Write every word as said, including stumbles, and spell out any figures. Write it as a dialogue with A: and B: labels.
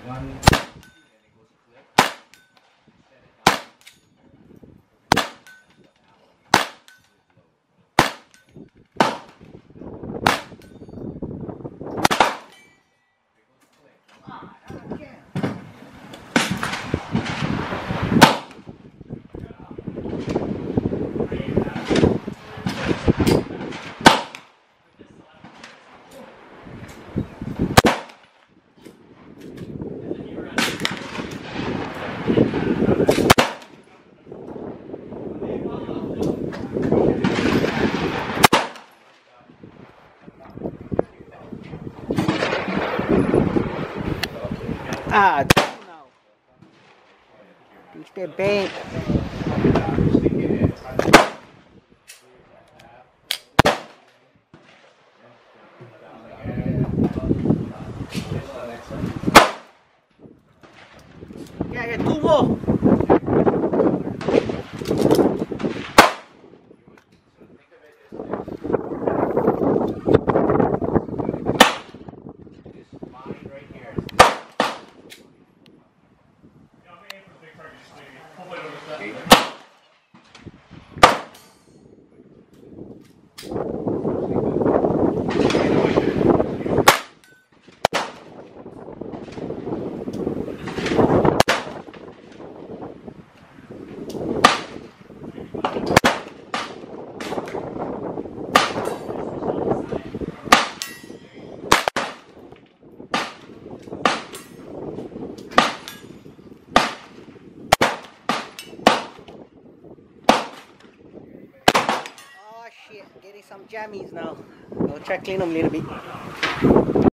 A: one.
B: Ah, no. It's the bank. Ya, ya tuvo. Oh shit, getting some jammies now. I'll try to clean them a little bit.